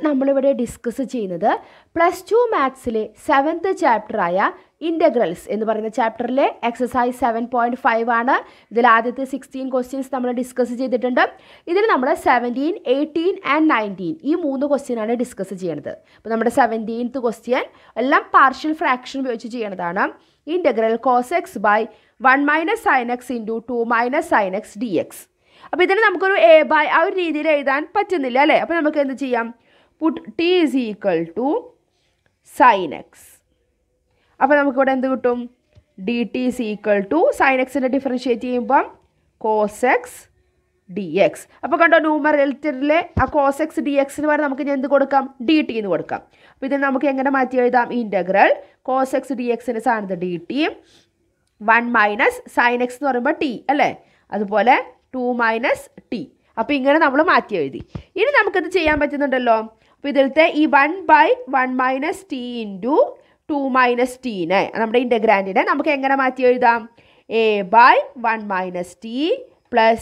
നമ്മളിവിടെ ഡിസ്കസ് ചെയ്യുന്നത് +2 മാത്സിലെ 7th ചാപ്റ്ററായ integrals എന്ന് പറയുന്ന ചാപ്റ്ററിലെ എക്സസൈസ് 7.5 ആണ്. ഇതിൽ ആദ്യത്തെ 16 ക്വസ്റ്റ്യൻസ് നമ്മൾ ഡിസ്കസ് ചെയ്തിട്ടുണ്ട്. ഇതിൽ നമ്മൾ 17, 18 ആൻഡ് 19 ഈ 3 ക്വസ്റ്റ്യനാണ് ഡിസ്കസ് ചെയ്യുന്നത്. അപ്പോൾ നമ്മുടെ 17th ക്വസ്റ്റ്യൻ എല്ലാം പാർഷ്യൽ ഫ്രാക്ഷൻ ഉപയോഗിച്ച് ചെയ്യുന്നതാണ്. Integral cos x by 1 - sin x into 2 - sin x dx. അപ്പോൾ ഇതിന് നമുക്കൊരു a by ആ ഒരു രീതിയിൽ എഴുതാൻ പറ്റുന്നില്ല അല്ലേ? അപ്പോൾ നമുക്ക് എന്ത് ചെയ്യാം? Put t is equal to sin x. അപ്പോൾ നമുക്കിവിടെ എന്ത് കിട്ടും? dt is equal to sin x differentiate ചെയ്യുമ്പം cos x dx. അപ്പോൾ കണ്ടോ, ന്യൂമറേറ്ററിലെ ആ cos x dx വരെ നമുക്ക് ഞാൻ എന്ത് കൊടുക്കാം? dt എന്ന് കൊടുക്കാം. അപ്പോൾ ഇതിന് നമുക്ക് എങ്ങനെ മാറ്റി എഴുതാം? ഇൻ്റഗ്രൽ cos x dx സ്ഥാനത്ത് dt, 1 - sin x എന്ന് പറയുമ്പോൾ t അല്ലേ, അതുപോലെ 2 - t. അപ്പോൾ ഇങ്ങനെ നമ്മൾ മാറ്റി എഴുതി. ഇനി നമുക്കത് ചെയ്യാൻ പറ്റുന്നുണ്ടല്ലോ. അപ്പോൾ ഇതിലത്തെ ഈ 1/1 - t ഇൻറ്റു 2 - t നമ്മുടെ ഇൻ്റഗ്രാൻഡിനെ നമുക്ക് എങ്ങനെ മാറ്റി എഴുതാം? a/1 - t plus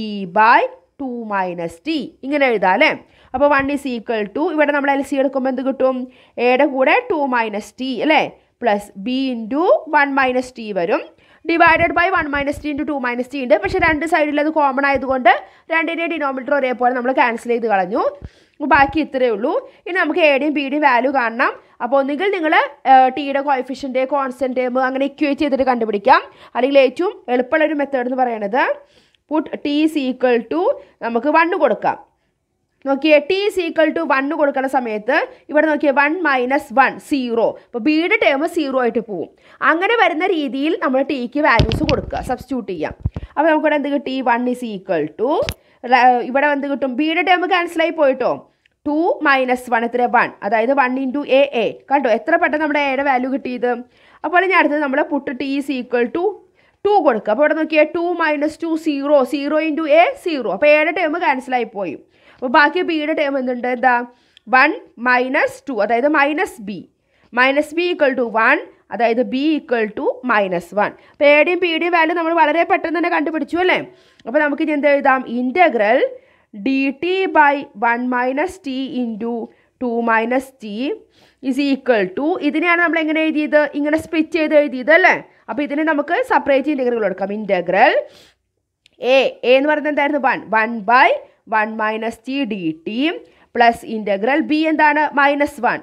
b/2 - t ഇങ്ങനെ എഴുതാം അല്ലേ? അപ്പോൾ 1 is equal to ഇവിടെ നമ്മൾ LC എടുക്കുമ്പോൾ എന്ത് കിട്ടും? എയുടെ കൂടെ 2 - t അല്ലേ, പ്ലസ് b ഇൻറ്റു 1 - t വരും, divided by 1 - t into 2 - t ഉണ്ട്. പക്ഷേ രണ്ട് സൈഡിൽ അത് കോമൺ ആയതുകൊണ്ട് രണ്ടിൻ്റെ ഡിനോമിനേറ്റർ ഒരേപോലെ നമ്മൾ ക്യാൻസൽ ചെയ്ത് കളഞ്ഞു. ബാക്കി ഇത്രയേ ഉള്ളൂ. ഇനി നമുക്ക് എയുടെയും ബിയുടെയും വാല്യൂ കാണണം. അപ്പോൾ ഒന്നുകിൽ നിങ്ങൾ ടിയുടെ കോഎഫിഷ്യൻ്റ്, കോൺസ്റ്റന്റ് ടേം അങ്ങനെ ഇക്വേറ്റ് ചെയ്തിട്ട് കണ്ടുപിടിക്കാം. അല്ലെങ്കിൽ ഏറ്റവും എളുപ്പമുള്ളൊരു മെത്തേഡ് എന്ന് പറയുന്നത് put t is equal to നമുക്ക് 1 കൊടുക്കാം. നോക്കിയേ, ടി ഈസ് ഈക്വൽ ടു 1 കൊടുക്കുന്ന സമയത്ത് ഇവിടെ നോക്കിയേ 1 - 1 0. അപ്പോൾ ബിയുടെ ടേം 0 ആയിട്ട് പോവും. അങ്ങനെ വരുന്ന രീതിയിൽ നമ്മൾ ടിക്ക് വാല്യൂസ് കൊടുക്കുക, സബ്സ്റ്റിറ്റ്യൂട്ട് ചെയ്യാം. അപ്പോൾ നമുക്കിവിടെ എന്ത് കിട്ടി? 1 is equal to ഇവിടെ എന്ത് കിട്ടും? ബിയുടെ ടേം ക്യാൻസലായി പോയിട്ടോ. 2 - 1 എത്ര? 1. അതായത് 1 ഇൻറ്റു a. കണ്ടോ എത്ര പെട്ടെന്ന് നമ്മുടെ എയുടെ വാല്യൂ കിട്ടിയത്. അപ്പോൾ ഇനി അടുത്തത് നമ്മൾ put t is equal to 2 കൊടുക്കുക. അപ്പോൾ ഇവിടെ നോക്കിയാൽ 2 - 2 0, 0 ഇൻറ്റു a 0. അപ്പോൾ എയുടെ ടേം ക്യാൻസലായി പോയി. അപ്പോൾ ബാക്കി ബിയുടെ ടേം എന്തുണ്ട്? എന്താ? 1 - 2 അതായത് -b ഈക്വൽ ടു 1 അതായത് b ഈക്വൽ ടു -1. അപ്പോൾ എയുടെയും ബിയുടെയും വാല്യൂ നമ്മൾ വളരെ പെട്ടെന്ന് തന്നെ കണ്ടുപിടിച്ചു അല്ലേ? അപ്പോൾ നമുക്ക് ഇനി എന്ത് എഴുതാം? Integral dt by 1 - t into 2 - t is equal to ഇതിനെയാണ് നമ്മൾ എങ്ങനെ എഴുതിയത്? ഇങ്ങനെ സ്പ്ലിറ്റ് ചെയ്ത് എഴുതിയത് അല്ലേ? അപ്പോൾ ഇതിനെ നമുക്ക് സെപ്പറേറ്റ് ഇൻ്റഗ്രൽ കൊടുക്കാം. ഇൻ്റഗ്രൽ a എന്ന് പറയുന്നത് എന്തായിരുന്നു? 1/1 - t dt plus integral b എന്താണ്? -1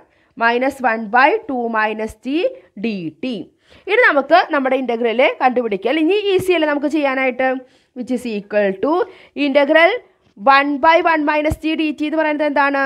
-1/2 - t dt. ഇനി നമുക്ക് നമ്മുടെ ഇൻ്റഗ്രൽ കണ്ടുപിടിക്കാം. ഇനി ഈസി അല്ലേ നമുക്ക് ചെയ്യാനായിട്ട്? Which is equal to integral 1/1 - t dt എന്ന് പറയുന്നത് എന്താണ്?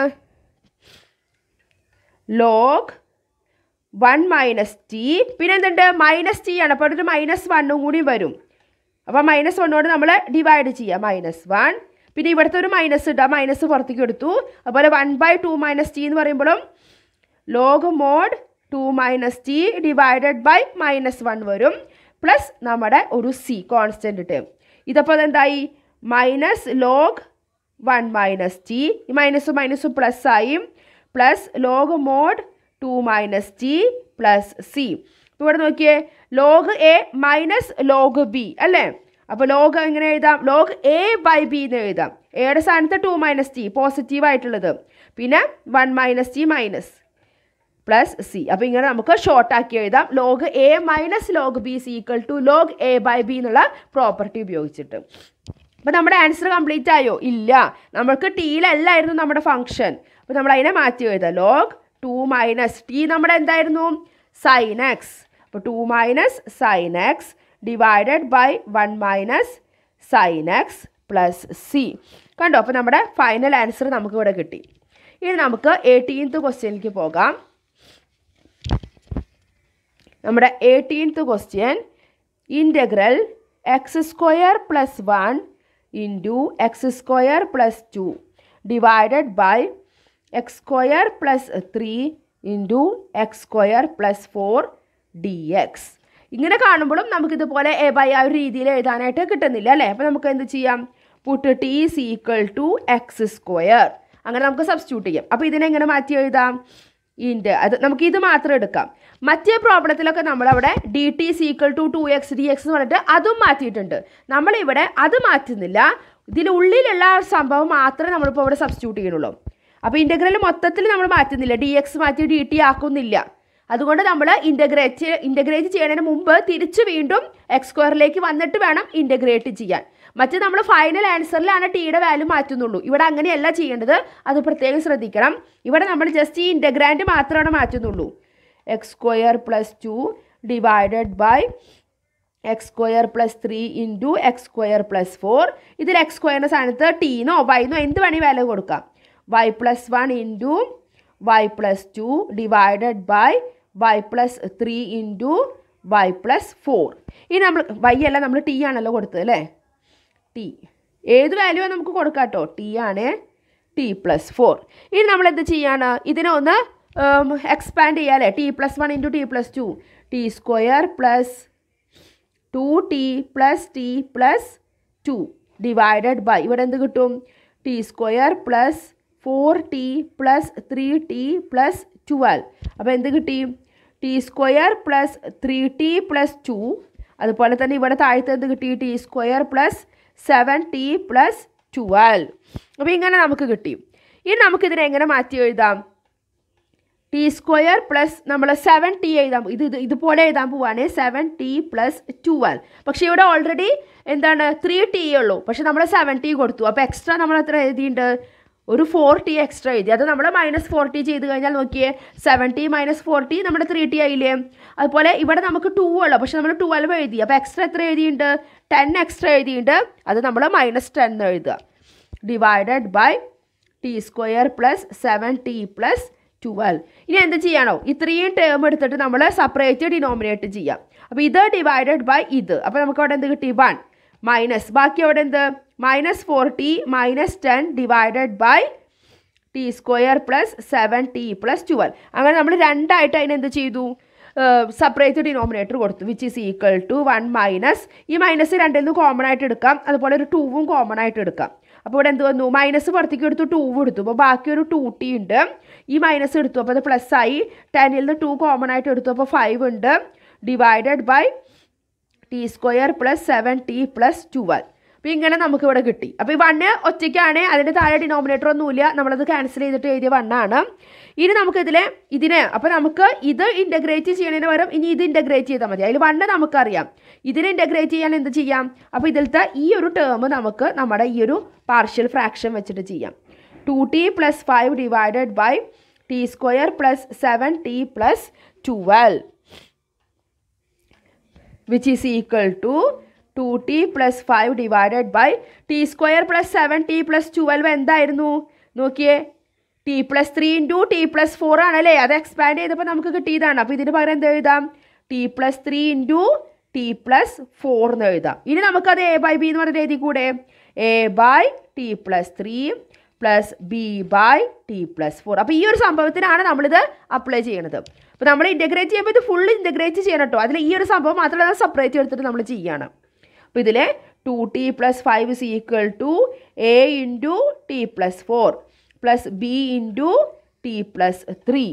log 1 - t പിന്നെ എന്തുണ്ട്? -t ആണ്. അപ്പോൾ ഒരു -1 കൂടി വരും. അപ്പോൾ -1 നമ്മൾ ഡിവൈഡ് ചെയ്യാം. -1 പിന്നെ ഇവിടുത്തെ ഒരു മൈനസ് ഇട്ടാൽ മൈനസ് പുറത്തേക്ക് എടുത്തു. അതുപോലെ 1/2 - t എന്ന് പറയുമ്പോഴും log mod 2 - t divided by -1 വരും, പ്ലസ് നമ്മുടെ ഒരു c കോൺസ്റ്റന്റ് ടേം. ഇതപ്പോൾ അതെന്തായി? -log 1 - t ഈ മൈനസും പ്ലസ് ആയി, plus log mod 2 - t plus c. ഇപ്പോൾ ഇവിടെ നോക്കിയേ, log a minus log b അല്ലേ? അപ്പോൾ ലോഗ് എങ്ങനെ എഴുതാം? ലോഗ് a/b എന്ന് എഴുതാം. എയുടെ സ്ഥാനത്ത് 2 - t പോസിറ്റീവ് ആയിട്ടുള്ളത്, പിന്നെ 1 - t മൈനസ് പ്ലസ് c. അപ്പോൾ ഇങ്ങനെ നമുക്ക് ഷോർട്ടാക്കി എഴുതാം. Log a minus log b is equal to log a/b എന്നുള്ള പ്രോപ്പർട്ടി ഉപയോഗിച്ചിട്ട്. അപ്പോൾ നമ്മുടെ ആൻസർ കംപ്ലീറ്റ് ആയോ? ഇല്ല, നമുക്ക് ടിയിലല്ലായിരുന്നു നമ്മുടെ ഫംഗ്ഷൻ. അപ്പോൾ നമ്മൾ അതിനെ മാറ്റി എഴുതാം. ലോഗ് 2 - t നമ്മുടെ എന്തായിരുന്നു? sin x. അപ്പോൾ 2 - sin x divided by 1 - sin x plus c. കണ്ടോ? അപ്പോൾ നമ്മുടെ ഫൈനൽ ആൻസർ നമുക്ക് ഇവിടെ കിട്ടി. ഇനി നമുക്ക് 18th ക്വസ്റ്റ്യനിലേക്ക് പോകാം. നമ്മുടെ 18th question integral x² + 1 into x² + 2 divided by x² + 3 into x² + 4 dx. ഇങ്ങനെ കാണുമ്പോഴും നമുക്കിതുപോലെ a/b ആ ഒരു രീതിയിൽ എഴുതാനായിട്ട് കിട്ടുന്നില്ല അല്ലേ? അപ്പോൾ നമുക്ക് എന്ത് ചെയ്യാം? Put t is equal to x². അങ്ങനെ നമുക്ക് സബ്സ്റ്റിറ്റ്യൂട്ട് ചെയ്യാം. അപ്പോൾ ഇതിനെങ്ങനെ മാറ്റി എഴുതാം? അത് നമുക്ക് ഇത് മാത്രം എടുക്കാം. മറ്റേ പ്രോബ്ലത്തിലൊക്കെ നമ്മളവിടെ dt is equal to 2x dx എന്ന് പറഞ്ഞിട്ട് അതും മാറ്റിയിട്ടുണ്ട്. നമ്മളിവിടെ അത് മാറ്റുന്നില്ല, ഇതിനുള്ളിലുള്ള സംഭവം മാത്രമേ നമ്മളിപ്പോൾ ഇവിടെ സബ്സ്റ്റിറ്റ്യൂട്ട് ചെയ്യുന്നുള്ളൂ. അപ്പോൾ ഇൻ്റഗ്രൽ മൊത്തത്തിൽ നമ്മൾ മാറ്റുന്നില്ല, ഡി എക്സ് മാറ്റി ഡി ടി ആക്കുന്നില്ല. അതുകൊണ്ട് നമ്മൾ ഇൻ്റഗ്രേറ്റ് ചെയ്യുന്നതിന് മുമ്പ് തിരിച്ച് വീണ്ടും എക്സ് സ്ക്വയറിലേക്ക് വന്നിട്ട് വേണം ഇൻ്റഗ്രേറ്റ് ചെയ്യാൻ. മറ്റേ നമ്മൾ ഫൈനൽ ആൻസറിലാണ് ടിയുടെ വാല്യൂ മാറ്റുന്നുള്ളൂ. ഇവിടെ അങ്ങനെയല്ല ചെയ്യേണ്ടത്, അത് പ്രത്യേകം ശ്രദ്ധിക്കണം. ഇവിടെ നമ്മൾ ജസ്റ്റ് ഈ ഇൻ്റഗ്രാൻഡ് മാത്രമാണ് മാറ്റുന്നുള്ളൂ. X square plus 2 divided by x square plus 3 into x square plus 4. ഇതിൽ എക്സ് സ്ക്വയറിൻ്റെ സ്ഥാനത്ത് ടീനോ വൈനോ എന്ത് വേണമെങ്കിൽ വാല്യൂ കൊടുക്കാം. Y plus 1 into y plus 2 divided by y plus 3 into y plus 4. ഇനി നമ്മൾ വൈ അല്ല, നമ്മൾ ടി ആണല്ലോ കൊടുത്തത് അല്ലേ. ടി ഏത് വാല്യൂ നമുക്ക് കൊടുക്കാം കേട്ടോ, ടി ആണ്, ടി പ്ലസ് 4. ഇനി നമ്മൾ എന്ത് ചെയ്യാണ്, ഇതിനെ ഒന്ന് എക്സ്പാൻഡ് ചെയ്യാം അല്ലേ. T plus 1 into t plus 2, t square plus 2t plus t plus 2 divided by ഇവിടെ എന്ത് കിട്ടും, t square plus 4t plus 3t plus 12. അപ്പോൾ എന്ത് കിട്ടി, T square plus 3t plus 2. അതുപോലെ തന്നെ ഇവിടെ താഴത്തെ എന്ത് കിട്ടി, T square plus 7t plus 12. അപ്പോൾ ഇങ്ങനെ നമുക്ക് കിട്ടി. ഇനി നമുക്കിതിനെ എങ്ങനെ മാറ്റി എഴുതാം, ടി സ്ക്വയർ പ്ലസ് നമ്മൾ 7t എഴുതാം, ഇതുപോലെ എഴുതാൻ പോവാണ് 7t പ്ലസ് 12. പക്ഷേ ഇവിടെ ഓൾറെഡി എന്താണ് 3t ഉള്ളൂ, പക്ഷെ നമ്മൾ 7t കൊടുത്തു. അപ്പോൾ എക്സ്ട്രാ നമ്മൾ എത്ര എഴുതിയിട്ടുണ്ട്, ഒരു 4t എക്സ്ട്രാ എഴുതി. അത് നമ്മൾ -4t ചെയ്ത് കഴിഞ്ഞാൽ നോക്കിയേ, 7t - 4t നമ്മുടെ 3t ആയില്ലേ. അതുപോലെ ഇവിടെ നമുക്ക് 2 ഉള്ളൂ, പക്ഷെ നമ്മൾ 12 എഴുതി. അപ്പോൾ എക്സ്ട്രാ എത്ര എഴുതിയിട്ടുണ്ട്, 10 എക്സ്ട്രാ എഴുതിയിട്ടുണ്ട്. അത് നമ്മൾ -10 എഴുതുക. Divided by t square plus 7t plus 12. ഇനി എന്ത് ചെയ്യണോ, ഇത്രയും ടേം എടുത്തിട്ട് നമ്മൾ സെപ്പറേറ്റ് ഡിനോമിനേറ്റ് ചെയ്യാം. അപ്പോൾ ഇത് ഡിവൈഡഡ് ബൈ ഇത്. അപ്പോൾ നമുക്ക് അവിടെ എന്ത് കിട്ടി, 1 മൈനസ് ബാക്കി അവിടെ എന്ത് -4t -10 divided by t square plus 7t plus 12. അങ്ങനെ നമ്മൾ രണ്ടായിട്ട് അതിനെന്ത് ചെയ്തു, സെപ്പറേറ്റ് ഡിനോമിനേറ്റർ കൊടുത്തു, which is equal to 1 minus ഈ മൈനസ് രണ്ടിൽ നിന്ന് കോമൺ ആയിട്ട് എടുക്കാം, അതുപോലെ ഒരു 2ഉം കോമൺ ആയിട്ട് എടുക്കാം. അപ്പോൾ ഇവിടെ എന്ത് വന്നു, മൈനസ് പുറത്തേക്ക് എടുത്തു, 2 എടുത്തു. അപ്പോൾ ബാക്കി ഒരു 2t ഉണ്ട്, ഈ മൈനസ് എടുത്തു, അപ്പോൾ അത് പ്ലസ് ആയി. 10ൽ നിന്ന് 2 കോമൺ ആയിട്ട് എടുത്തു, അപ്പോൾ 5 ഉണ്ട്. Divided by t square plus 7t plus 12. അപ്പോൾ ഇങ്ങനെ നമുക്ക് ഇവിടെ കിട്ടി. അപ്പോൾ ഈ 1 ഒറ്റയ്ക്കാണ്, അതിൻ്റെ താഴെ ഡിനോമിനേറ്റർ ഒന്നുമില്ല, നമ്മളത് ക്യാൻസൽ ചെയ്തിട്ട് എഴുതിയ 1 ആണ്. ഇനി നമുക്ക് ഇതിനെ അപ്പോൾ നമുക്ക് ഇത് ഇൻ്റഗ്രേറ്റ് ചെയ്യണതിന് പകരം ഇനി ഇത് ഇൻ്റഗ്രേറ്റ് ചെയ്താൽ മതി. അതിൽ 1 നമുക്കറിയാം, ഇതിനെ ഇൻ്റഗ്രേറ്റ് ചെയ്യാൻ എന്ത് ചെയ്യാം, അപ്പോൾ ഇതിലത്തെ ഈ ഒരു ടേം നമുക്ക് നമ്മുടെ ഈ ഒരു പാർഷ്യൽ ഫ്രാക്ഷൻ വെച്ചിട്ട് ചെയ്യാം. 2t plus 5 divided by t square plus 7t plus 12 which is equal to 2t plus 5 divided by t square plus 7t plus 12 എന്തായിരുന്നു നോക്കിയേ, t plus 3 into t plus 4 ആണല്ലേ. അത് എക്സ്പാൻഡ് ചെയ്തപ്പോൾ നമുക്ക് കിട്ടിയതാണ്. അപ്പോൾ ഇതിന് പകരം എന്ത് എഴുതാം, t plus 3 into t plus 4 എന്ന് എഴുതാം. ഇനി നമുക്കത് a by b എന്ന് പറഞ്ഞ് എഴുതി കൂടെ, a by t plus 3 plus b by t plus 4. അപ്പോൾ ഈ ഒരു സംഭവത്തിനാണ് നമ്മളിത് അപ്ലൈ ചെയ്യണത്. അപ്പോൾ നമ്മൾ ഇൻ്റഗ്രേറ്റ് ചെയ്യുമ്പോൾ ഇത് ഫുൾ ഇൻ്റഗ്രേറ്റ് ചെയ്യണം കേട്ടോ. അതിൽ ഈ ഒരു സംഭവം മാത്രമല്ല സെപ്പറേറ്റ് എടുത്തിട്ട് നമ്മൾ ചെയ്യണം. അപ്പോൾ ഇതിൽ 2t plus 5 is equal to a into t plus 4 plus b into t plus 3.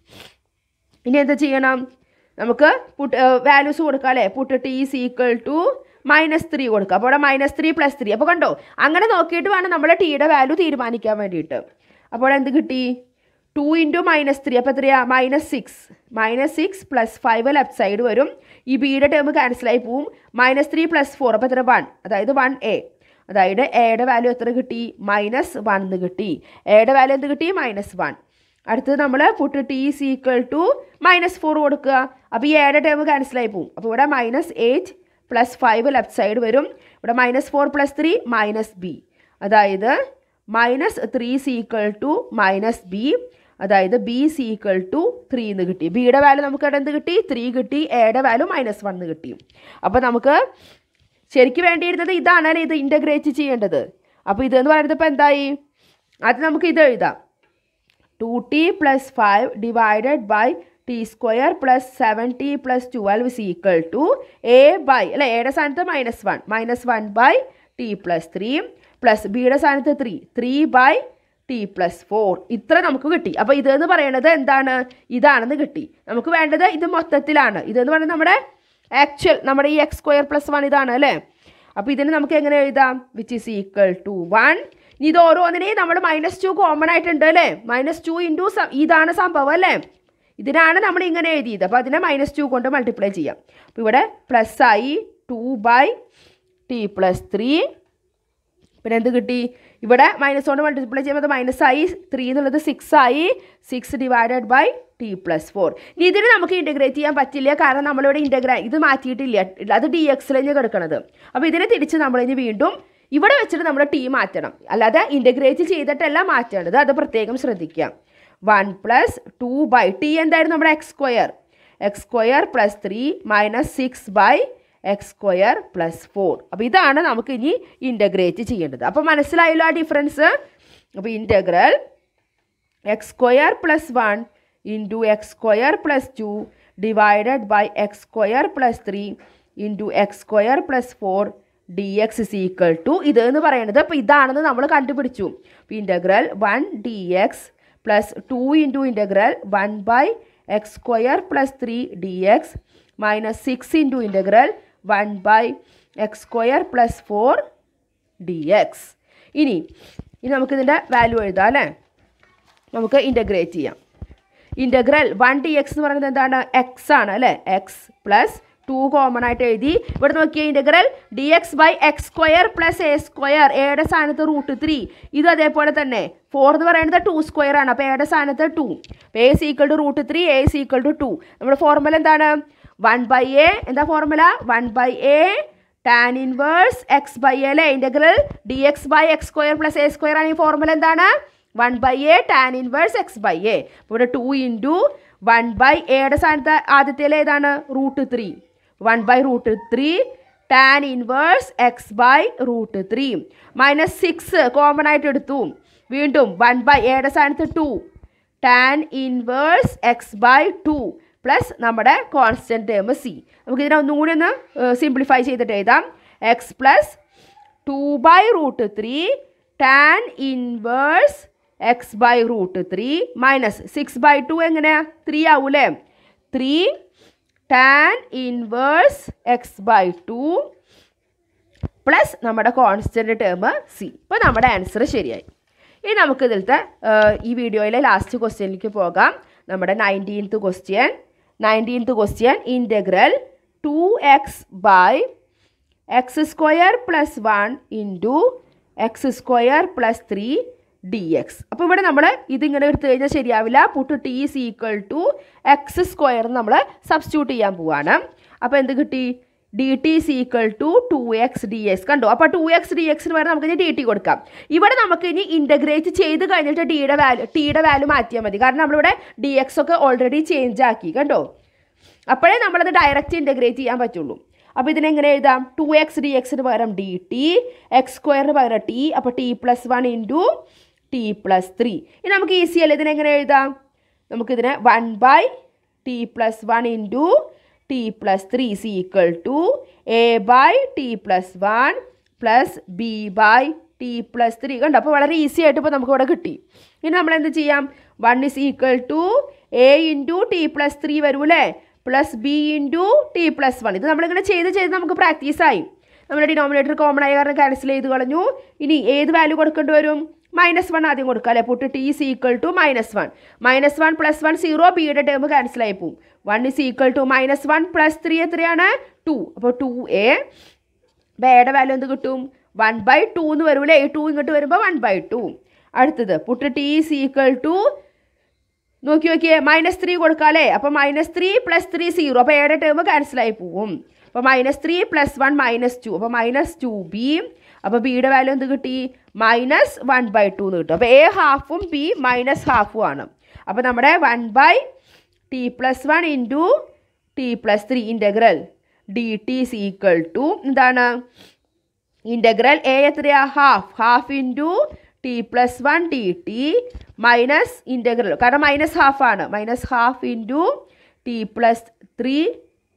ഇനി എന്താ ചെയ്യണം, നമുക്ക് വാല്യൂസ് കൊടുക്കാം അല്ലേ. Puttu t is equal to -3 കൊടുക്കുക. അപ്പോൾ അവിടെ -3 + 3. അപ്പോൾ കണ്ടോ, അങ്ങനെ നോക്കിയിട്ട് വേണം നമ്മൾ ടിയുടെ വാല്യൂ തീരുമാനിക്കാൻ വേണ്ടിയിട്ട്. അപ്പോൾ എന്ത് കിട്ടി, 2 × -3 അപ്പോൾ എത്രയാ, -6. -6 + 5 ലെഫ്റ്റ് സൈഡ് വരും. ഈ ബിയുടെ ടേം ക്യാൻസലായി പോവും. -3 + 4 അപ്പോൾ എത്ര, 1. അതായത് 1a. അതായത് എയുടെ വാല്യൂ എത്ര കിട്ടി, -1 എന്ന് കിട്ടി. എയുടെ വാല്യൂ എന്ത് കിട്ടി, -1. അടുത്തത് നമ്മൾ puttu t is equal to -4 കൊടുക്കുക. അപ്പോൾ ഈ എയുടെ ടേം ക്യാൻസലായി പോവും. അപ്പോൾ ഇവിടെ -8 + 5 ലെഫ്റ്റ് സൈഡ് വരും. ഇവിടെ -4 + 3 -b. അതായത് -3 is equal to -b. അതായത് b is equal to 3 എന്ന് കിട്ടി. ബിയുടെ വാല്യൂ നമുക്ക് ഇവിടെ എന്ത് കിട്ടി, 3 കിട്ടി. എയുടെ വാല്യൂ -1 എന്ന് കിട്ടി. അപ്പോൾ നമുക്ക് ശരിക്കും വേണ്ടിയിരുന്നത് ഇതാണല്ലേ, ഇത് ഇൻ്റഗ്രേറ്റ് ചെയ്യേണ്ടത്. അപ്പോൾ ഇതെന്ന് പറയുന്നത് ഇപ്പോൾ എന്തായി, അത് നമുക്ക് ഇത് എഴുതാം, 2t + 5 divided by t square plus 7t + 12 is equal to a by അല്ലേ, എയുടെ സ്ഥാനത്ത് -1 ബൈ t + 3 പ്ലസ് ബിയുടെ സ്ഥാനത്ത് 3 ബൈ t + 4. ഇത്ര നമുക്ക് കിട്ടി. അപ്പോൾ ഇതെന്ന് പറയുന്നത് എന്താണ്, ഇതാണെന്ന് കിട്ടി. നമുക്ക് വേണ്ടത് ഇത് മൊത്തത്തിലാണ്. ഇതെന്ന് പറയുന്നത് നമ്മുടെ ആക്ച്വൽ നമ്മുടെ ഈ x² + 1 ഇതാണ് അല്ലേ. അപ്പോൾ ഇതിന് നമുക്ക് എങ്ങനെ എഴുതാം, വിച്ച് ഈസ് ഈക്വൽ ടു 1 ഇത് ഓരോന്നിനെയും നമ്മൾ -2 കോമൺ ആയിട്ടുണ്ട് അല്ലേ. -2 ഇൻറ്റു ഇതാണ് സംഭവം അല്ലേ. ഇതിനാണ് നമ്മൾ ഇങ്ങനെ എഴുതിയത്. അപ്പോൾ അതിനെ -2 കൊണ്ട് മൾട്ടിപ്ലൈ ചെയ്യാം. അപ്പോൾ ഇവിടെ പ്ലസ് ആയി 2/t+3. പിന്നെ എന്ത് കിട്ടി? ഇവിടെ മൈനസ് കൊണ്ട് മൾട്ടിപ്ലൈ ചെയ്യുമ്പോൾ അത് മൈനസായി 3 എന്നുള്ളത് 6 ആയി. 6/t+4. ഇനി ഇതിന് നമുക്ക് ഇൻറ്റഗ്രേറ്റ് ചെയ്യാൻ പറ്റില്ല, കാരണം നമ്മളിവിടെ ഇത് മാറ്റിയിട്ടില്ല, അത് dx കഴിഞ്ഞ് കിടക്കണത്. അപ്പോൾ ഇതിനെ തിരിച്ച് നമ്മളിനി വീണ്ടും ഇവിടെ വെച്ചിട്ട് നമ്മൾ t മാറ്റണം, അല്ലാതെ ഇൻറ്റഗ്രേറ്റ് ചെയ്തിട്ടല്ല മാറ്റേണ്ടത്. അത് പ്രത്യേകം ശ്രദ്ധിക്കാം. 1 + 2/t എന്തായിരുന്നു നമ്മുടെ x². x² + 3 - 6/x² + 4. അപ്പോൾ ഇതാണ് നമുക്ക് ഇനി ഇൻറ്റഗ്രേറ്റ് ചെയ്യേണ്ടത്. അപ്പോൾ മനസ്സിലായല്ലോ ആ ഡിഫറൻസ്. അപ്പോൾ integral x² + 1 × x² + 2 divided by x² + 3 × x² + 4 dx = ഇത് എന്ന് പറയുന്നത് അപ്പോൾ ഇതാണെന്ന് നമ്മൾ കണ്ടുപിടിച്ചു. അപ്പോൾ integral 1 dx + 2 × integral 1/x² + 3 dx -6 × integral 1/x² + 4 dx. ഇനി നമുക്കിതിൻ്റെ വാല്യൂ എഴുതാം അല്ലേ. നമുക്ക് ഇൻറ്റഗ്രേറ്റ് ചെയ്യാം. ഇൻറ്റഗ്രൽ 1 dx എന്ന് പറയുന്നത് എന്താണ്? x ആണ് അല്ലേ. x + 2 കോമൺ ആയിട്ട് എഴുതി. ഇവിടെ നോക്കിയാൽ ഇൻറ്റഗ്രൽ dx/x² + a². എയുടെ സ്ഥാനത്ത് √3. ഇത് അതേപോലെ തന്നെ 4 എന്ന് പറയുന്നത് 2² ആണ്. അപ്പോൾ എയുടെ സ്ഥാനത്ത് 2. അപ്പോൾ a = √3, a = 2. നമ്മുടെ ഫോർമുല എന്താണ്? 1/a. എന്താ formula? 1/a tan inverse x/a അല്ലേ. ഇൻറ്റഗ്രൽ dx/x² + a² ആണ്. ഈ ഫോർമുല എന്താണ്? 1/a tan inverse x/a. അപ്പോൾ ഇവിടെ 2 × 1/a സ്ഥാനത്ത് ആദ്യത്തേൽ ഏതാണ്? √3. 1/√3 tan ഇൻവേഴ്സ് x/√3 -6 കോമൺ ആയിട്ട് എടുത്തു. വീണ്ടും 1/a സ്ഥാനത്ത് 2 tan ഇൻവേഴ്സ് x/2 പ്ലസ് നമ്മുടെ കോൺസ്റ്റന്റ് ടേം c. നമുക്ക് ഇതിനെ ഒന്നുകൂടി ഒന്ന് സിംപ്ലിഫൈ ചെയ്തിട്ട് എഴുതാം. x + 2/√3 tan ഇൻവേഴ്സ് x/√3 -6/2 എങ്ങനെയാ? 3 ആവൂലേ. 3 tan ഇൻവേഴ്സ് x/2 പ്ലസ് നമ്മുടെ കോൺസ്റ്റന്റ് ടേം c. ഇപ്പോൾ നമ്മുടെ ആൻസർ ശരിയായി. ഇനി നമുക്ക് ഇതിലത്തെ ഈ വീഡിയോയിലെ ലാസ്റ്റ് ക്വസ്റ്റ്യനിലേക്ക് പോകാം. നമ്മുടെ 19th question integral 2x/x² + 1 × x² + 3 dx. അപ്പോൾ ഇവിടെ നമ്മൾ ഇതിങ്ങനെ എടുത്തു കഴിഞ്ഞാൽ ശരിയാവില്ല. പുട്ട് t = x² നമ്മൾ സബ്സ്റ്റിറ്റ്യൂട്ട് ചെയ്യാൻ പോവാണ്. അപ്പോൾ എന്ത് കിട്ടി? dt = 2x dx. കണ്ടോ? അപ്പോൾ 2x dx വരെ നമുക്ക് ഇനി dt കൊടുക്കാം. ഇവിടെ നമുക്ക് ഇനി ഇൻറ്റഗ്രേറ്റ് ചെയ്ത് കഴിഞ്ഞിട്ട് ടിയുടെ വാല്യൂ മാറ്റിയാൽ മതി, കാരണം നമ്മളിവിടെ dx ഒക്കെ ഓൾറെഡി ചേഞ്ച് ആക്കി. കണ്ടോ? അപ്പോഴേ നമ്മളത് ഡയറക്റ്റ് ഇൻറ്റഗ്രേറ്റ് ചെയ്യാൻ പറ്റുള്ളൂ. അപ്പോൾ ഇതിനെങ്ങനെ എഴുതാം? 2x dx പകരം dt, x² പകരം t. അപ്പോൾ t + 1 × t + 3. ഇനി നമുക്ക് ഈസി അല്ലേ? ഇതിനെങ്ങനെ എഴുതാം? നമുക്കിതിനെ 1/t + 1 × t + 3 = a/t + 1 + b/t + 3. കണ്ടോ? അപ്പോൾ വളരെ ഈസി ആയിട്ട് ഇപ്പോൾ നമുക്ക് ഇവിടെ കിട്ടി. ഇനി നമ്മൾ എന്ത് ചെയ്യാം? 1 = a × t + 3 വരൂല്ലേ, പ്ലസ് b × t + 1. ഇത് നമ്മളിങ്ങനെ ചെയ്ത് നമുക്ക് പ്രാക്ടീസായി. നമ്മുടെ ഡിനോമിനേറ്റർ കോമൺ ആയ കാരണം ക്യാൻസൽ ചെയ്ത് കളഞ്ഞു. ഇനി ഏത് വാല്യൂ കൊടുക്കേണ്ടി വരും? -1 ആദ്യം കൊടുക്കുക അല്ലേ. പുട്ട് t = -1. -1 + 1 0. ബിയുടെ ടേം ക്യാൻസൽ ആയി പോവും. 1 = -1 + 3 എത്രയാണ്? 2. അപ്പോൾ 2a. ബയുടെ വാല്യൂ എന്ത് കിട്ടും? 1/2 എന്ന് വരൂല്ലേ. 2 ഇങ്ങോട്ട് വരുമ്പോൾ 1/2. അടുത്തത് പുട്ട് t = നോക്കിയേ -3 കൊടുക്കുക അല്ലേ. അപ്പോൾ -3 + 3 0. അപ്പോൾ എയുടെ ടേം ക്യാൻസൽ ആയി പോവും. അപ്പോൾ -3 + 1 -2. അപ്പോൾ -2b. അപ്പോൾ ബിയുടെ വാല്യൂ എന്ത് കിട്ടി? -1/2 എന്ന് കിട്ടും. അപ്പോൾ a ഹാഫും b -1/2 ആണ്. അപ്പോൾ നമ്മുടെ 1/t + 1 × t + 3 ഇൻറ്റഗ്രൽ dt = എന്താണ്? ഇൻറ്റഗ്രൽ a എത്രയാ? Half × t + 1 dt minus integral, കാരണം -1/2 ആണ്, -1/2 × t + 3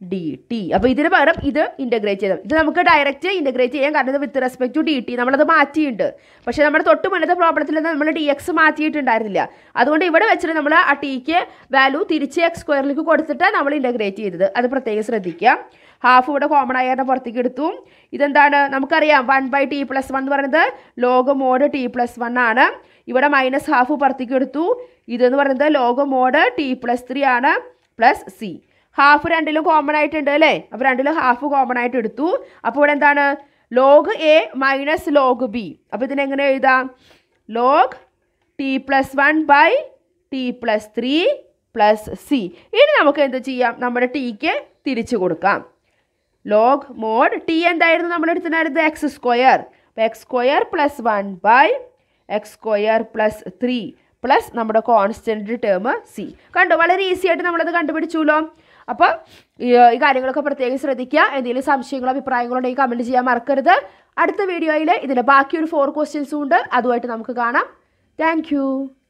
ഡി ടി. അപ്പോൾ ഇതിന് പകരം ഇത് ഇൻ്റഗ്രേറ്റ് ചെയ്താൽ ഇത് നമുക്ക് ഡയറക്റ്റ് ഇൻ്റഗ്രേറ്റ് ചെയ്യാം, കാരണം ഇത് with respect to d t നമ്മളത് മാറ്റിയിട്ടുണ്ട്. പക്ഷേ നമ്മുടെ തൊട്ട് മുന്നത്തെ പ്രോബ്ലത്തിൽ നമ്മൾ ഡി എക്സ് മാറ്റിയിട്ടുണ്ടായിരുന്നില്ല. അതുകൊണ്ട് ഇവിടെ വെച്ചിട്ട് നമ്മൾ ആ ടിക്ക് വാല്യൂ തിരിച്ച് എക്സ് സ്ക്വയറിലേക്ക് കൊടുത്തിട്ട് നമ്മൾ ഇൻ്റഗ്രേറ്റ് ചെയ്തത്. അത് പ്രത്യേകം ശ്രദ്ധിക്കുക. ഹാഫ് ഇവിടെ കോമൺ ആയി പുറത്തേക്ക് എടുത്തു. ഇതെന്താണ് നമുക്കറിയാം, 1/t+1 എന്ന് പറയുന്നത് ലോഗ് മോഡ് t+1 ആണ്. ഇവിടെ മൈനസ് ഹാഫ് പുറത്തേക്ക് എടുത്തു. ഇതെന്ന് പറയുന്നത് ലോഗ് മോഡ് t+3 ആണ് പ്ലസ് സി. ഹാഫ് രണ്ടിലും കോമൺ ആയിട്ടുണ്ട് അല്ലേ? അപ്പോൾ രണ്ടിലും ഹാഫ് കോമൺ ആയിട്ട് എടുത്തു. അപ്പോൾ ഇവിടെ എന്താണ് log a minus log b. അപ്പോൾ ഇതിനെങ്ങനെ എഴുതാം? Log t+1/t+3 plus c. ഇനി നമുക്ക് എന്ത് ചെയ്യാം? നമ്മുടെ ടിക്ക് തിരിച്ചു കൊടുക്കാം. ലോഗ് മോഡ് ടി എന്തായിരുന്നു നമ്മൾ എടുത്തിട്ടുണ്ടായിരുന്നത്? X square. അപ്പോൾ x square plus 1/x² plus നമ്മുടെ കോൺസ്റ്റൻറ്റ് ടേം സി. കണ്ടു, വളരെ ഈസി ആയിട്ട് നമ്മളത് കണ്ടുപിടിച്ചുല്ലോ. അപ്പോൾ ഈ കാര്യങ്ങളൊക്കെ പ്രത്യേകം ശ്രദ്ധിക്കുക. എന്തെങ്കിലും സംശയങ്ങളോ അഭിപ്രായങ്ങളോ ഉണ്ടെങ്കിൽ കമൻറ്റ് ചെയ്യാൻ മറക്കരുത്. അടുത്ത വീഡിയോയിൽ ഇതിൻ്റെ ബാക്കി ഒരു 4 ക്വസ്റ്റ്യൻസും ഉണ്ട്, അതുമായിട്ട് നമുക്ക് കാണാം. താങ്ക്